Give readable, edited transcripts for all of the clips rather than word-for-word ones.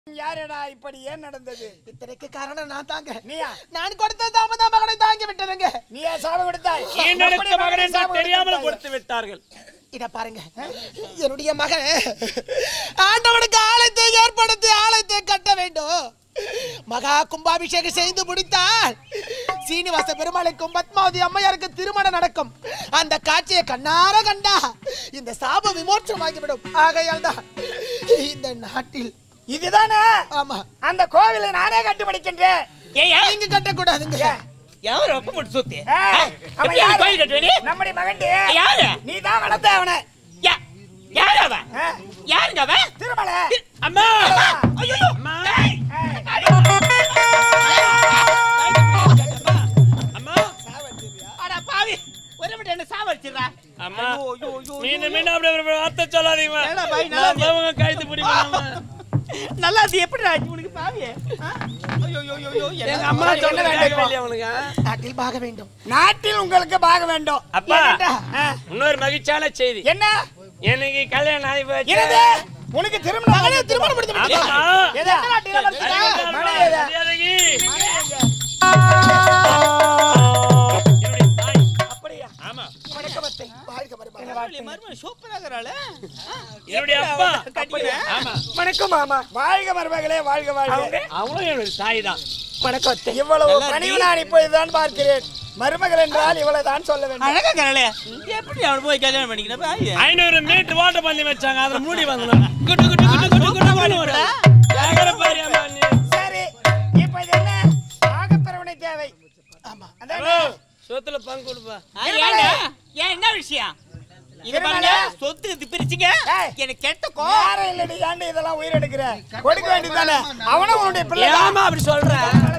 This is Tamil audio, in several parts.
யாரடா இப்படி ஏன் நடந்தது? இத்தனைக்கு காரணம் நான் தாங்க. நீயா? நான் கொடுத்த தாமத மகனை தாங்கி விட்டதுங்க. நீயா சாபம் கொடுத்தாய்? ஈனெடுத்த மகன் என்று தெரியாமல் கொடுத்து விட்டார்கள். இத பாருங்க, என்னுடைய மகன் ஆண்டவனுக்கு ஆலயத்தை ஏற்படுத்தி ஆலயத்தை கட்ட வேண்டும். மகா கும்பாபிஷேகம் செய்து முடித்தால் சீனிவாச பெருமாளுக்கும் பத்மாவதி அம்மையாருக்கு திருமணம் நடக்கும். அந்த காட்சியை கண்ணார கண்டா இந்த சாப விமோச்சமாகிவிடும். ஆகையால் தான் இந்த நாட்டில் இதுதானே? ஆமா, அந்த கோவிலை நானே கட்டுப்படுகின்றேன். நீங்க கட்டக்கூடாதுங்க. யார் ஒப்பு போட்டு சுத்தி அவன் யாரு? கோயில் கட்டுவேனே நம்முடைய மகன். யாரு? நீ தான் வளர்த்த அவனை. யார் அவன்? யாருங்க அவன்? திருமலை. அம்மா ஐயோ அம்மா அம்மா அட பாவி ஒரு மினிட் என்ன சாவடிச்சிரா அம்மா. மீண்டும் அப்படியே வார்த்தை சொல்லாதீங்க. ஏடா பாய் நல்லா அவங்க கைது பிடிப்பாங்க. நல்லா அது எப்படி ஆச்சு உனக்கு பாவி? ஐயோ எங்க அம்மா சொல்ல வேண்டாம் அவனுக்கு. நாட்டில் பாக வேண்டும். நாட்டில் உங்களுக்கு பாக வேண்டும். அப்பா இன்னொரு மகிழ்ச்சியான செய்தி. என்ன? எனக்கு கல்யாணம் ஆகி போச்சு. என்னது? உனக்கு திருமணம் திருமணம் படுத்து விட்டீங்களா? எது? நாட்டில வந்து மனைவி எது? அப்படியா? ஆமா. வணக்கமத்தை. வாழ்க வருமா. மர்ம சூப்பராகறாள. என்னுடைய அப்பா கட்டிக்கிறேன். ஆமா. வணக்கம் மாமா. வாழ்க மருமகளே, வாழ்க வாழ்க. அவங்களும் என்னோட தாய் தான். வணக்கத்தை. இவ்வளவு பணிவு நான் இப்போதுதான் பார்க்கிறேன். மருமகள் என்றால் இவ்வளவு தான் சொல்ல வேண்டும். அழகா கரளே. எப்படி அவன் போய் கல்யாணம் பண்ணிக்கிற பாவி? 500 மீட்டர் வாட்டர் பந்தி வச்சாங்க. அதுல மூடி வந்தான். குட்டு குட்டு குட்டு குட்டு குட்டு ஓடுற. யாகர பாரு அம்மா நீ. சரி. இப்போ இது என்ன? ஆகப்பிரவனை தேவை. ஆமா. அதானே? சொத்துல பங்கு கொடுப்பா. ஏன்டா? ஏன் என்ன விஷயம்? இது பாருங்க சொத்து பிரிச்சிங்க. எனக்கு கெட்ட கோவம். யாரே இல்லடி ஏன்டி இதெல்லாம் உயிர் எடுக்கிற? கொடுக்க வேண்டியதானே? அவனும் உன்னுடைய பிள்ளை. ஏமா அப்படி சொல்ற?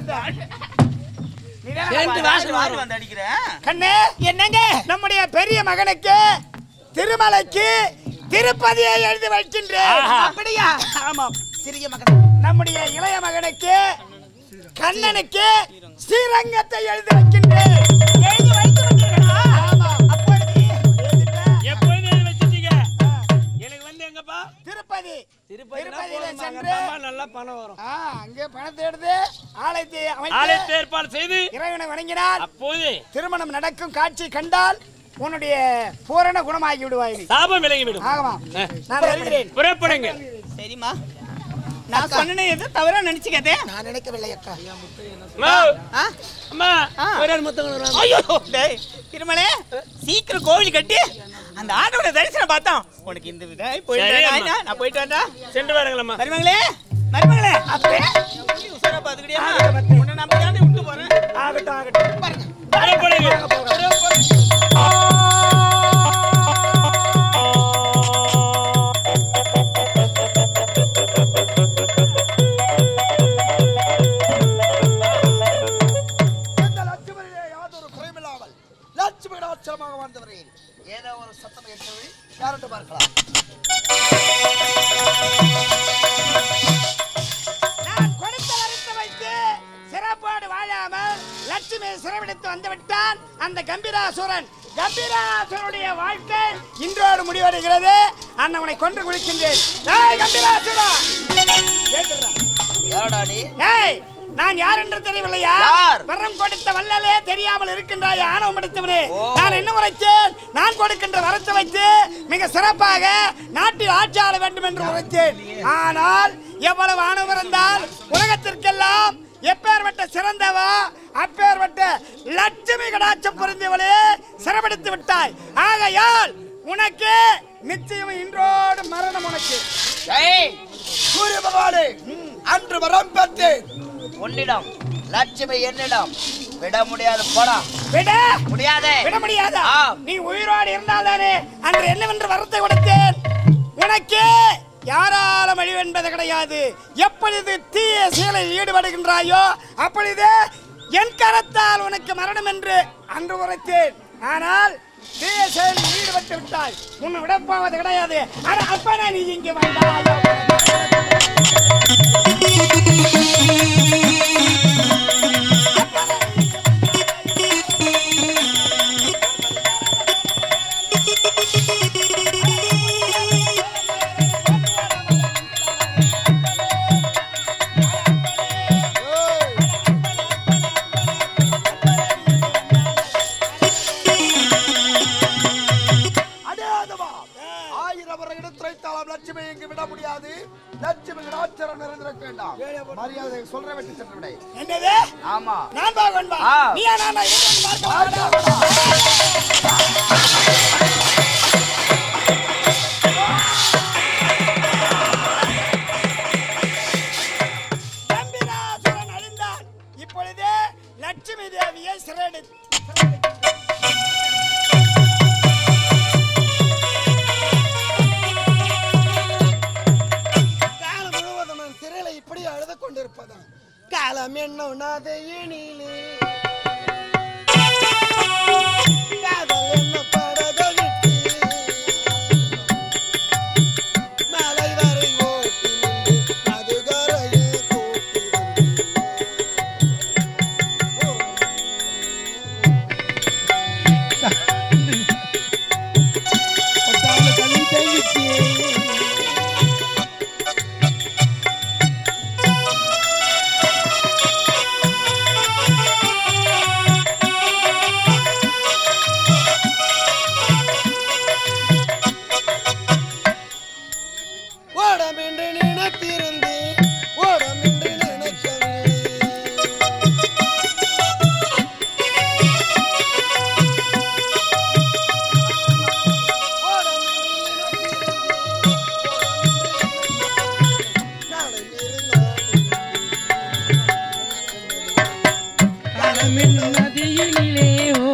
சேர்ந்து வாசல் வாரி வந்து அடிக்கிற. கண்ணே, என்னங்க? நம்முடைய பெரிய மகனுக்கு திருமலைக்கு திருப்பதியை எழுதி வைக்கின்றேன். அப்படியா? ஆமாம். சிறிய மகன். நம்முடைய இளைய மகனுக்கு கண்ணனுக்கு ஸ்ரீரங்கத்தை எழுதி வைக்கின்றேன். எழுதி வைத்து விட்டீர்களா? ஆமாம். அப்பொழுது எப்போது வச்சிட்டீங்க? எனக்கு வந்து எங்கப்பா? திருப்பதி. திருப்பதியில சென்று நல்லா பணம் வரும். அங்கே பணத்தை எடுத்து ஆலயத்தை ஆலயத்தை ஏற்பாடு செய்து இறைவனை வணங்கினால் அப்போது திருமணம் நடக்கும் காட்சி கண்டால் உன்னுடைய பூரண குணமாகி விடுவாய். சாபம் விலகி விடும். ஆகமா, நான் வருகிறேன். புறப்படுங்க. சரிம்மா. நான் சொன்னேனே எது தவறா நினைச்சுக்கதே. நான் நினைக்கவில்லை அக்கா. அம்மா ஒரு முத்தங்க. ஐயோ டேய் திருமலே சீக்கிரம் கோவில் கட்டி அந்த ஆண்டவனை தரிசனம் பார்த்தோம். உனக்கு இந்த விதாய் போயிட்டு நான் போயிட்டு வரேன்டா. சென்று வாருங்களம்மா. மருமகளே மருமகளே அப்பே உசரா பாத்துக்கிட்டியா? உன்னை நம்பி தானே விட்டு போறேன். ஆகட்டும் ஆகட்டும். புறப்படுங்க. லட்சுமிகடாட்சரமாக வாழ்ந்தவர்கள் ஏதோ ஒரு சத்தம் கேட்கிறது. யாருன்னு பார்க்கலாம். நான் கொடுத்த வரத்தை வைத்து சிறப்போடு வாழாமல் லட்சுமி சிறைபிடித்து வந்துவிட்டான் அந்த கம்பீராசுரன். கம்பீராசுரனுடைய வாழ்க்கை இன்றோடு முடிவடைகிறது. அண்ணவனை கொன்று குளிக்கின்றேன். கம்பீராசுரா ஏய், நான் யார் என்று தெரியவில்லையா? வரம் கொடுத்த வல்லலே தெரியாமல் இருக்கின்றாய் ஆணவம் எடுத்தவனே. நான் என்ன உரைத்தேன்? நான் கொடுக்கின்ற வரத்தை வைத்து மிக சிறப்பாக நாட்டில் ஆட்சி ஆள வேண்டும் என்று உரைத்தேன். ஆனால் எவ்வளவு ஆணவம் இருந்தால் உலகத்திற்கெல்லாம் எப்பேற்பட்ட சிறந்தவா அப்பேற்பட்ட லட்சுமி கடாட்சம் பொருந்தியவளே சிறப்படுத்தி விட்டாய். ஆகையால் உனக்கு நிச்சயம் இன்றோடு மரணம். உனக்கு சூரிய பகவானே, அன்று வரம் பெற்று உன்னிடம் லட்சுமி என்னிடம் விட முடியாது. போடா. விட முடியாதே. விட முடியாதா? நீ உயிரோடு இருந்தால்தானே அன்று என்னவென்று வரத்தை கொடுத்தேன். உனக்கு யாராலும் அழிவென்பது கிடையாது. எப்பொழுது தீய செயலில் ஈடுபடுகின்றாயோ அப்பொழுது என் கரத்தால் உனக்கு மரணம் என்று அன்று உரைத்தேன். ஆனால் தீய செயலில் ஈடுபட்டு விட்டாய். உன்னை விடப்போவது கிடையாது. ஆனால் அப்பனா நீ இங்கே வந்தாயோ? அச்சரம் இருந்திருக்க வேண்டாம். மரியாதை சொல்ற வெட்டி சென்று விடை. என்னது? ஆமா. நான் பாகவன்பா. நீயா நானா இருந்து பார்க்க. கம்பீராசுரன் அழிந்தான். இப்பொழுது லட்சுமி தேவியை சிறையெடுத்து இப்படி அழுது கொண்டிருப்பதான் காலம் என்ன இனிலே காதல் என்ன படக விட்டு மலை வரை ஓட்டி நின்று மதுகரையை கூட்டி ஓடமென்று நினைத்திருந்தேன் ஓடமென்று நினைக்கவில்லை காலமென்னும் நதியினிலே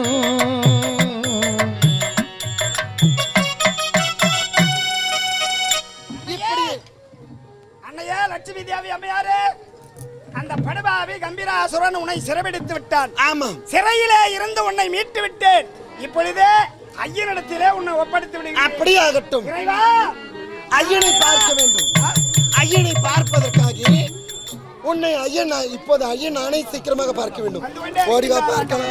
அன்னையா லட்சுமி தேவி அம்மையாரே, அந்த படுபாவி கம்பீராசுரன் உன்னை சிறைபிடித்து விட்டான். ஆமா, சிறையிலே இருந்து உன்னை மீட்டு விட்டேன். இப்பொழுது ஐயனிடத்திலே உன்னை ஒப்படைத்து விடுகிறேன். அப்படியே ஆகட்டும். இறைவா, ஐயனை பார்க்க வேண்டும். ஐயனை பார்ப்பதற்காக உன்னை ஐயன் இப்போது ஐயன் நானே சீக்கிரமாக பார்க்க வேண்டும். ஓடிவா பார்க்கலாம்.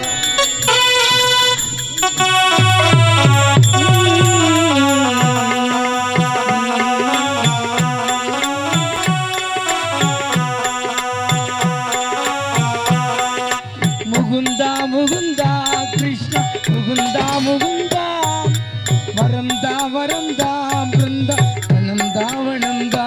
முகுந்தா முகுந்தா கிருஷ்ணா முகுந்தா முகுந்தா வரந்தா வரந்தா பிருந்தா வனந்தா வனந்தா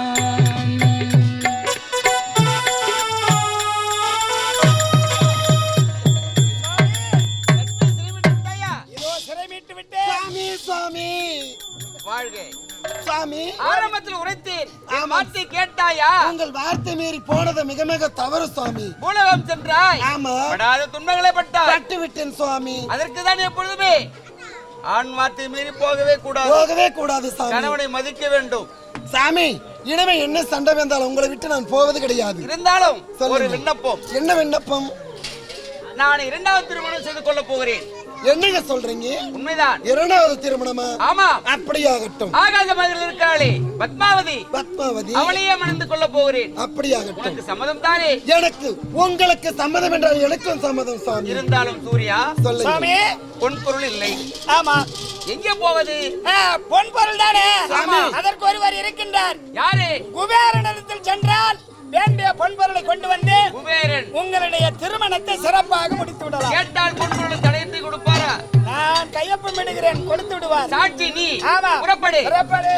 இதோ சிறை மீட்டு விட்டேன். சுவாமி சுவாமி வாழ்க. சுவாமி, ஆரம்பத்தில் உரைத்தேன், என் வார்த்தை கேட்டாயா? உங்கள் வார்த்தை மீறி போனது மிக மிக தவறு சுவாமி. பூலகம் சென்றாய், ஆமா, படாத துன்பங்களை பட்டாய். பட்டு விட்டேன் சுவாமி. அதற்கு தான் எப்பொழுதுமே ஆண் வார்த்தை மீறி போகவே கூடாது. போகவே கூடாது சாமி. கணவனை மதிக்க வேண்டும். சாமி, இனிமே என்ன சண்டை வந்தாலும் உங்களை விட்டு நான் போவது கிடையாது. இருந்தாலும் ஒரு சொல்லுங்க. விண்ணப்பம். என்ன விண்ணப்பம்? நான் இரண்டாவது திருமணம் செய்து கொள்ள போகிறேன். என்னங்க சொல்றீங்க? உண்மைதான். இரண்டாவது திருமணமா? ஆமா. அப்படியாகட்டும். ஆகாத மகளிர் இருக்கிறாளே பத்மாவதி, பத்மாவதி, அவளையே மணந்து கொள்ள போகிறேன். அப்படியாகட்டும். உனக்கு சம்மதம் தானே? எனக்கு உங்களுக்கு சம்மதம் என்றால் எனக்கும் சம்மதம் சாமி. இருந்தாலும் சூர்யா, சொல்லுங்க. சுவாமி, பொன் பொருள் இல்லை. ஆமா, எங்கே போவது? பொன் பொருள் தானே. சாமி. அதற்கு ஒருவர் இருக்கின்றார். யாரு? குபேரனிடத்தில் சென்றால் வேண்டிய பொன் பொருளை கொண்டு வந்து குபேரன் உங்களுடைய திருமணத்தை சிறப்பாக முடித்து விடலாம். கேட்டால் பொன் பொருள் தடைத்து கொடுப்பாரா? நான் கையொப்பம் இடுகிறேன், கொடுத்து விடுவார். சாட்சி நீ. ஆமா, புறப்படு. புறப்படு.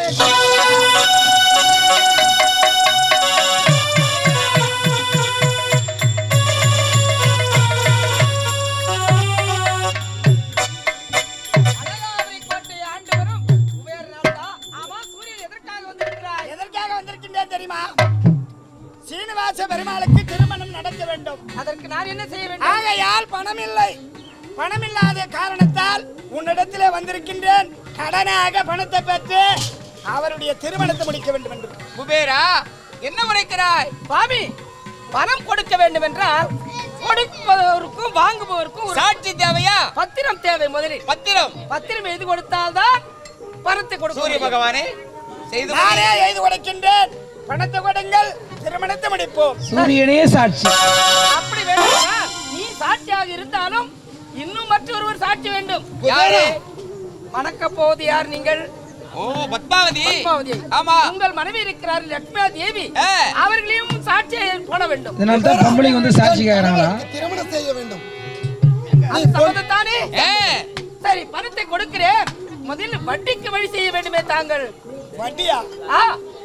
எதற்காக வந்திருக்கின்றேன் தெரியுமா? சீனிவாச பெருமாளுக்கு திருமணம் நடத்த வேண்டும். அதற்கு நான் என்ன செய்ய வேண்டும்? ஆகையால் பணம் இல்லை. பணம் இல்லாத காரணத்தால் உன்னிடத்திலே வந்திருக்கின்றேன். கடனாக பணத்தை பெற்று அவருடைய திருமணத்தை முடிக்க வேண்டும் என்று. குபேரா, என்ன உரைக்கிறாய்? சுவாமி, பணம் கொடுக்க வேண்டும் என்றால் கொடுப்பவருக்கும் வாங்குபவருக்கும் ஒரு சாட்சி தேவையா? பத்திரம் தேவை. முதலில் பத்திரம் எழுதி கொடுத்தால்தான் பணத்தை கொடுக்க சூரிய முடியும். பகவானே, செய்து நானே எழுதி கொடுக்கின்றேன். பணத்தை கொடுங்கள், திருமணத்தை முடிப்போம். சூரியனே சாட்சி. அப்படி வேண்டுமா? நீ சாட்சியாக இருந்தாலும் இன்னும் மற்றொருவர் சாட்சி வேண்டும். யாரு? வணக்க போவது யார் நீங்கள்? ஓ, பத்மாவதி. பத்மாவதி. ஆமா. உங்கள் மனைவி இருக்கிறார் லட்சுமி தேவி, ஆ. அவர்களையும் சாட்சியை போட வேண்டும். இதனால தான் பொம்பளைங்க வந்து சாட்சி கேக்குறாங்களா? திருமணம் செய்ய வேண்டும். அது சம்மதத்தானே? ஏ, சரி, பணத்தை கொடுக்கிறேன். முதலில் வட்டிக்கு வழி செய்ய வேண்டுமே தாங்கள். வட்டியா? ஆ,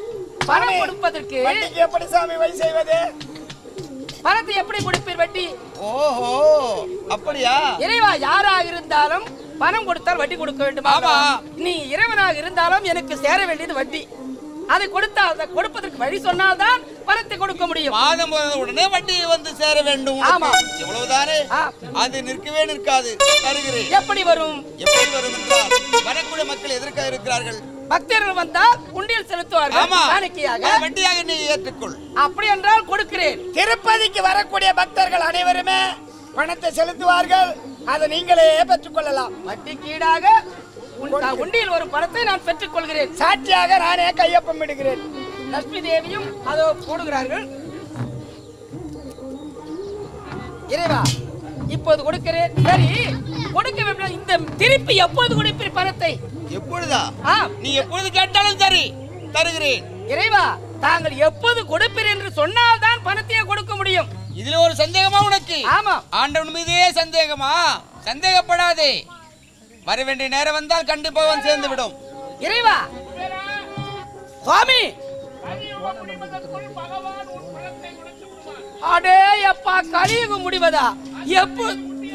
பணம் கொடுப்பதற்கு வட்டிக்கு எப்படி சாமி வழி செய்வது? பணத்தை எப்படி கொடுப்பீர் வட்டி? ஓஹோ அப்படியா? இறைவா, யாராக இருந்தாலும் பணம் கொடுத்தால் வட்டி கொடுக்க வேண்டும். ஆமா. நீ இறைவனாக இருந்தாலும் எனக்கு சேர வேண்டியது வட்டி. அதை கொடுத்தால் அதை கொடுப்பதற்கு வழி சொன்னால்தான் பணத்தை கொடுக்க முடியும். மாதம் உடனே வட்டி வந்து சேர வேண்டும். ஆமா. எவ்வளவுதானே? அது நிற்கவே நிற்காது. தருகிறேன். எப்படி வரும்? எப்படி வரும் என்றால் வரக்கூடிய மக்கள் எதற்காக இருக்கிறார்கள்? பக்தர்கள் வந்தால் உண்டியல் செலுத்துவார்கள். ஆமா. காணிக்கையாக வட்டியாக நீ ஏற்றுக்கொள். அப்படி என்றால் கொடுக்கிறேன். திருப்பதிக்கு வரக்கூடிய பக்தர்கள் அனைவருமே பணத்தை செலுத்துவார்கள். அதை நீங்களே பெற்றுக்கொள்ளலாம். வட்டிக்கு ஈடாக உண்டியில் ஒரு பணத்தை நான் பெற்றுக் கொள்கிறேன். சாட்சியாக நானே கையொப்பம் இடுகிறேன். லட்சுமி தேவியும் அதோ போடுகிறார்கள். இறைவா, இப்போது கொடுக்கிறேன். சரி, கொடுக்க வேண்டும். இந்த திருப்பி எப்போது கொடுப்பீர் பணத்தை? எப்பொழுதா? நீ எப்பொழுது கேட்டாலும் சரி, தருகிறேன். இறைவா, தாங்கள் எப்போது கொடுப்பீர் என்று சொன்னால் தான் பணத்தையே கொடுக்க முடியும். இதுல ஒரு சந்தேகமா உனக்கு? ஆமா. ஆண்டவன் மீதே சந்தேகமா? சந்தேகப்படாதே. வர வேண்டிய நேரம் வந்தால் கண்டிப்பாக வந்து சேர்ந்து விடும். இறைவா, சுவாமி, அடே அப்பா, கலியுகம் முடிவதா? எப்போ?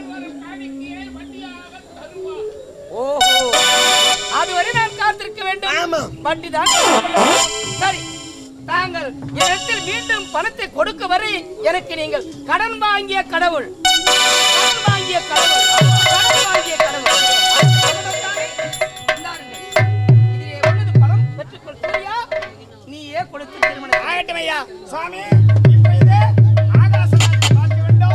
ஓஹோ, அதுவரை நான் காத்திருக்க வேண்டும். வட்டிதான். சரி, தாங்கள் என்னிடத்தில் மீண்டும் பணத்தை கொடுக்க வரை எனக்கு நீங்கள் கடன் வாங்கிய கடவுள், கடன் வாங்கிய கடவுள், கடன் வாங்கிய கடவுள். இதிலே உள்ளது பணம், பெற்றுக்கொள். சரியா? நீயே கொடுத்து திருமணம் ஆகட்டும் ஐயா. சுவாமி, இப்பொழுது ஆகாசத்தை பார்க்க வேண்டும்.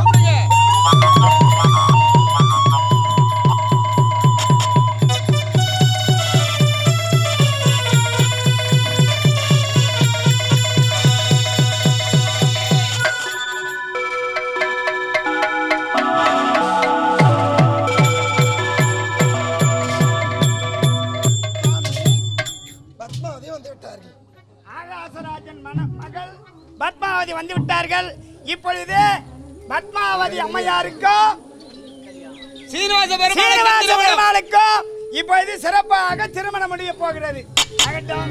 ஆகாசராஜன் மகள் பத்மாவதி வந்து விட்டார்கள். இப்பொழுது பத்மாவதி அம்மையாருக்கும் சீனிவாச பெருமாளுக்கும் இப்பொழுது சிறப்பாக திருமணம் முடிய போகிறது. ஆகட்டும்.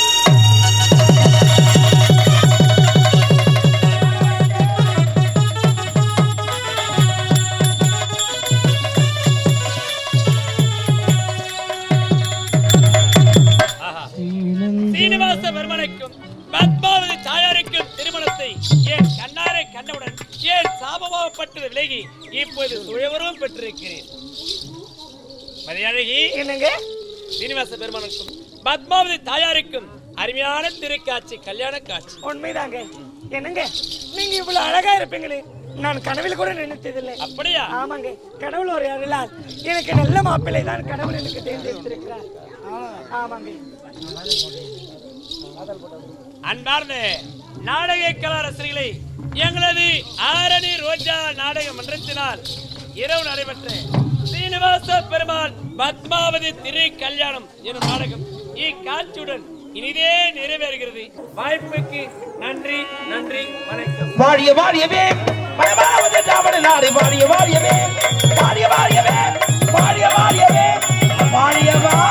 சீனிவாச பெருமானுக்கும் பத்மாவதி தாயாருக்கும் திருமணத்தை ஏன் கண்ணாரை கண்டவுடன் ஏன் சாபமாகப்பட்டது விலகி இப்போது சுயவரும் பெற்றிருக்கிறேன். மதியழகி, என்னங்க? சீனிவாச பெருமானுக்கும் பத்மாவதி தாயாருக்கும் அருமையான திருக்காட்சி, கல்யாண காட்சி. உண்மைதாங்க. என்னங்க, நீங்க இவ்வளவு அழகா இருப்பீங்களே, நான் கனவில் கூட நினைத்ததில்லை. அப்படியா? ஆமாங்க. கடவுள் ஒரு அருளால் எனக்கு நல்ல மாப்பிள்ளை தான் கடவுள் எனக்கு தேர்ந்தெடுத்திருக்கிறார். ஆமாங்க. அன்பார்ந்த நாடக கலா ரசிகர்களை, எங்களது ஆரணி ரோஜா நாடக மன்றத்தினால் இரவு நடைபெற்ற சீனிவாச பெருமாள் பத்மாவதி திரு கல்யாணம் எனும் நாடகம் இக்காட்சியுடன் இனிதே நிறைவேறுகிறது. வாய்ப்புக்கு நன்றி, நன்றி, வணக்கம். வாழிய வாழியவே பத்மாவதி தாமரை நாடு, வாழிய வாழியவே, வாழிய வாழியவே, வாழிய வாழியவே, வாழியவா.